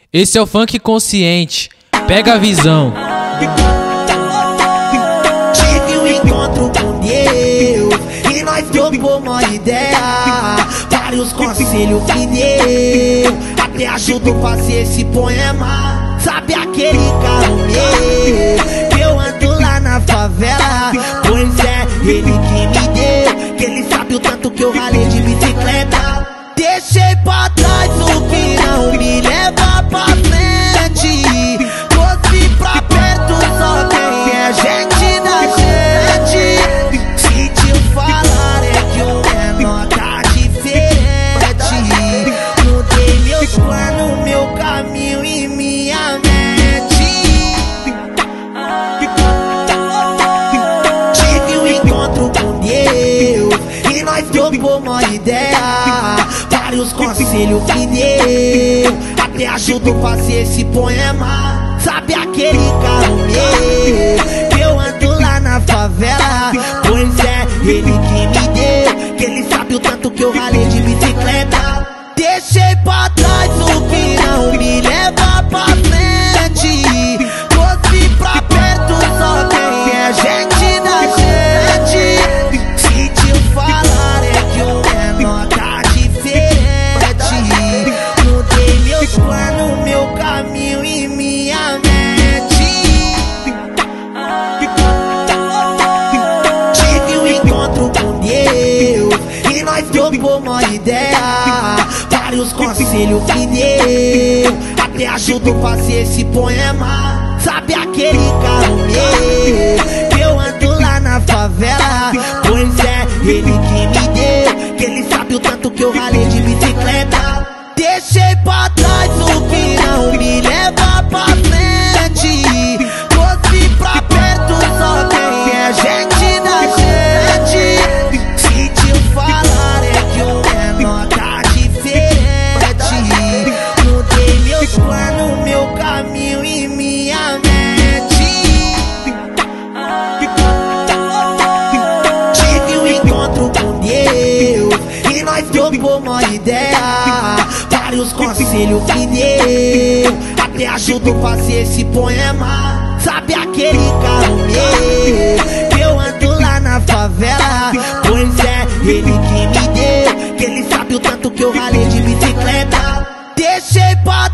Esse é o funk consciente, pega a visão. Tive um encontro com Deus e nós trocou uma ideia. Vários conselhos que deu, até ajudo a fazer esse poema. Sabe aquele carro meu que eu ando lá na favela? Pois é, ele que me deu, que ele sabe o tanto que eu ralei de bicicleta. Deixei pra trás o que não me leva pra frente. Trouxe pra perto só quem é gente da gente. Sentiu falar é que o menor tá diferente. Mudei meus planos, meu caminho e minha mente. Tive um encontro com Deus e nós trocou uma ideia. Vários conselhos que deu, até ajudo a fazer esse poema. Sabe aquele carro meu que eu ando lá na favela? Pois é, ele que me deu, que ele sabe o tanto que eu ralei de bicicleta. Deixei pra trás o que não me leva pra frente. Trouxe pra perto só quem é gente da gente. Sentiu falar é que o menor tá diferente. Mudei meus planos, meu caminho e minha mente. Tive um encontro com Deus e nós trocou uma ideia. Vários conselhos que deu, até ajudo a fazer esse poema. Sabe aquele carro meu que eu ando lá na favela? Pois é, ele que me deu, que ele sabe o tanto que eu ralei de bicicleta. Deixei pra trás o que não me leva pra frente. Trouxe pra perto só quem é gente da gente. Sentiu falar é que o menor tá diferente. Mudei meus planos, meu caminho e minha mente. Tive um encontro com Deus e nós trocou uma ideia. Vários conselhos que deu, até ajudo a fazer esse poema. Sabe aquele carro meu que eu ando lá na favela? Pois é, ele que me deu, que ele sabe o tanto que eu ralei de bicicleta. Deixei pra